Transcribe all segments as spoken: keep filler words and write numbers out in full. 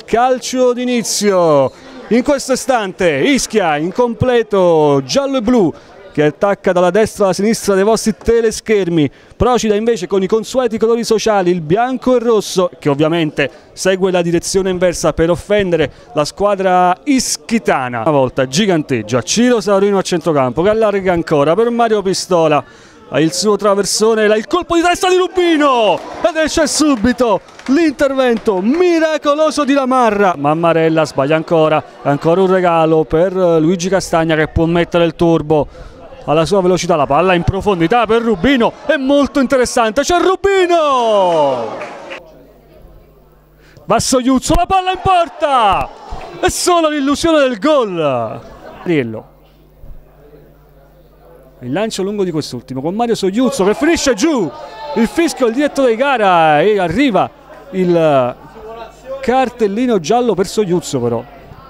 calcio d'inizio. In questo istante Ischia in completo giallo e blu che attacca dalla destra alla sinistra dei vostri teleschermi. Procida invece con i consueti colori sociali, il bianco e il rosso, che ovviamente segue la direzione inversa per offendere la squadra ischitana. Una volta giganteggia Ciro Saurino a centrocampo, che allarga ancora per Mario Pistola. Il suo traversone, il colpo di testa di Rubino ed esce subito l'intervento miracoloso di Lamarra. Mammarella sbaglia ancora, ancora un regalo per Luigi Castagna che può mettere il turbo alla sua velocità. La palla in profondità per Rubino, è molto interessante, c'è Rubino! Va Soiuzzo, la palla in porta! È solo l'illusione del gol! Riello. Il lancio lungo di quest'ultimo con Mario Soiuzzo che finisce giù, il fischio, il direttore di gara, e arriva il cartellino giallo per Soiuzzo. Però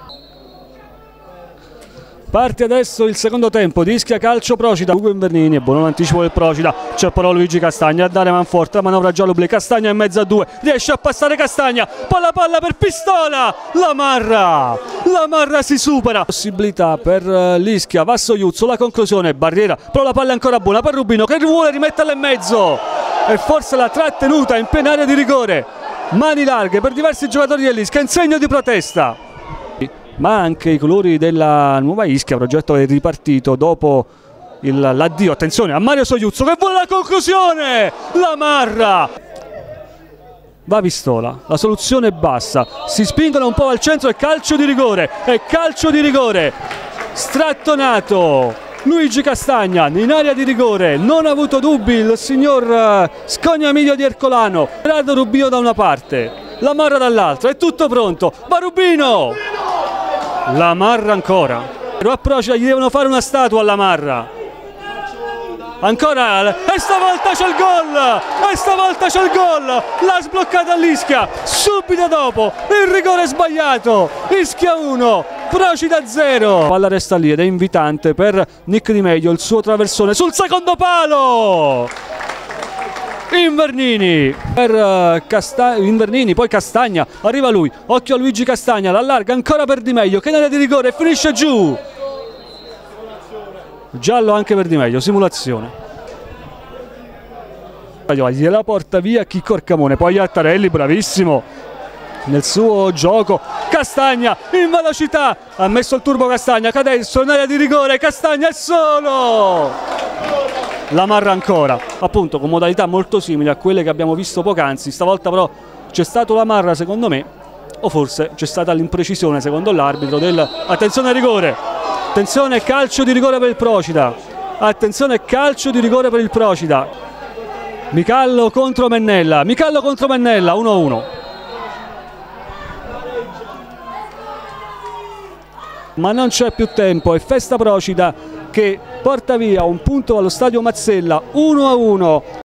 parte adesso il secondo tempo di Ischia Calcio Procida. Ugo Invernini e buon anticipo del Procida, c'è però Luigi Castagna a dare manforte, la manovra giallo-blu, Castagna in mezzo a due, riesce a passare Castagna, poi la palla per Pistola, Lamarra, Lamarra si supera, possibilità per l'Ischia, va Soiuzzo, la conclusione, barriera, però la palla è ancora buona per Rubino che vuole rimetterla in mezzo e forse la trattenuta in piena area di rigore, mani larghe per diversi giocatori dell'Ischia in segno di protesta. Ma anche i colori della nuova Ischia, progetto è ripartito dopo l'addio, attenzione a Mario Soiuzzo che vuole la conclusione, Lamarra, va Pistola, la soluzione è bassa, si spingono un po' al centro e calcio di rigore, e calcio di rigore, strattonato Luigi Castagna in area di rigore, non ha avuto dubbi il signor Scognamiglio di Ercolano, Gerardo Rubino da una parte, Lamarra dall'altra, è tutto pronto, va Rubino! Lamarra ancora, a Procida gli devono fare una statua a Lamarra, ancora, e stavolta c'è il gol, e stavolta c'è il gol, l'ha sbloccata l'Ischia, subito dopo il rigore sbagliato, Ischia uno, Procida zero, la palla resta lì ed è invitante per Nick Di Meglio, il suo traversone sul secondo palo, Invernini per uh, Casta Invernini, poi Castagna, arriva lui, occhio a Luigi Castagna, l'allarga ancora per Di Meglio che in area di rigore finisce giù, giallo anche per Di Meglio, simulazione, gliela porta via Chicco Orcamone, poi Attarelli bravissimo nel suo gioco, Castagna in velocità, ha messo il turbo Castagna, che adesso in area di rigore, Castagna è solo, Lamarra ancora, appunto con modalità molto simili a quelle che abbiamo visto poc'anzi, stavolta però c'è stato Lamarra secondo me, o forse c'è stata l'imprecisione secondo l'arbitro del, attenzione rigore, attenzione calcio di rigore per il Procida, attenzione calcio di rigore per il Procida, Micallo contro Mennella, Micallo contro Mennella, uno a uno. Ma non c'è più tempo, è festa Procida che porta via un punto allo stadio Mazzella, uno a uno